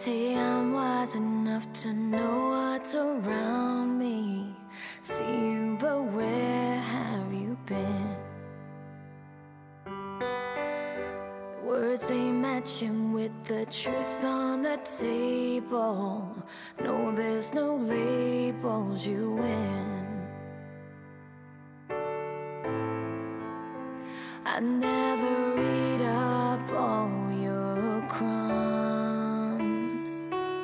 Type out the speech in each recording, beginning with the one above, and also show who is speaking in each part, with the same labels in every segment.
Speaker 1: say I'm wise enough to know what's around me. See you, but where have you been? Words ain't matching with the truth on the table. No, there's no labels you win. I never read up all your crumbs.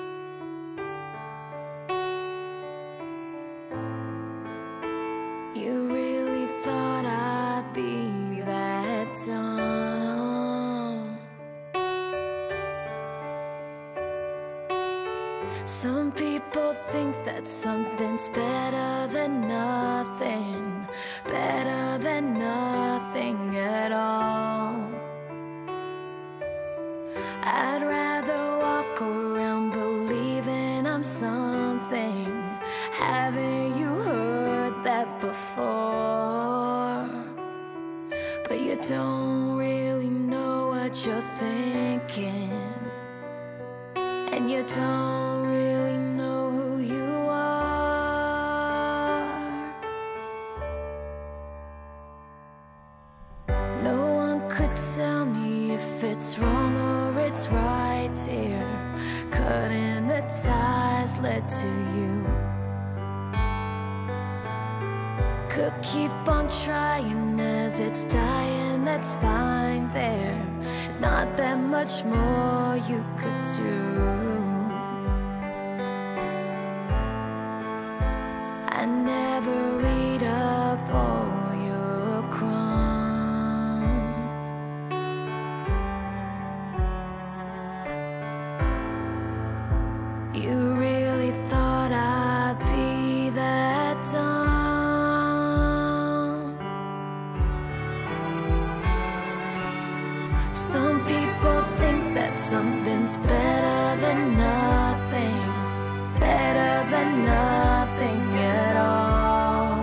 Speaker 1: You really thought I'd be that dumb? Some people think that something's better than nothing, better than nothing at all. I'd rather walk around believing I'm something. Haven't you heard that before? But you don't really know what you're thinking, and you don't really know who you are. No one could tell me if it's wrong or it's right, dear. Cutting the ties led to you. Could keep on trying as it's dying, that's fine. There's not that much more you could do. I never read up all your crumbs. You really thought I'd be that dumb? Some people think that something's better than nothing, better than nothing at all.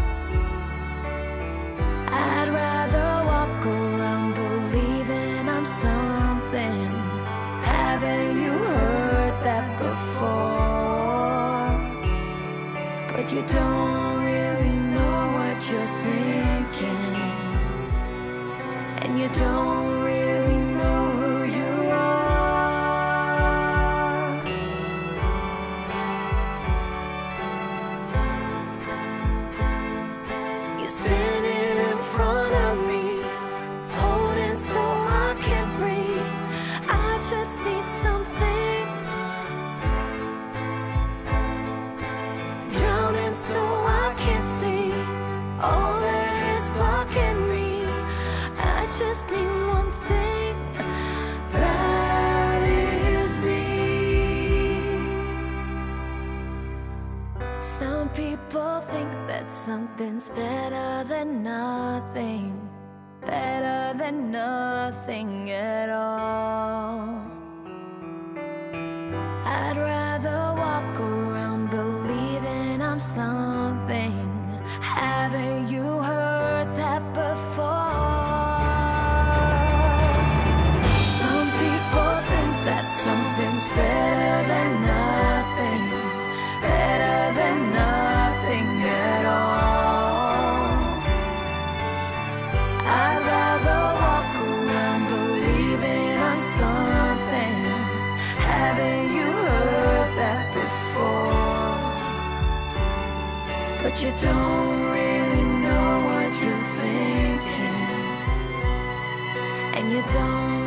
Speaker 1: I'd rather walk around believing I'm something. Haven't you heard that before? But you don't really know what you're thinking, and you don't really know who you are. You're standing in front of me, holding so I can't breathe. I just need something, drowning so I can't see. All that is blocking me. I just need one thing, that is me. Some people think that something's better than nothing, better than nothing at all. I'd rather walk around believing I'm something. Haven't you heard that before? Some people think that something's better than nothing, better than nothing at all. I'd rather walk around believing I'm something. Haven't you heard that before? But you don't really know what you're thinking, and you don't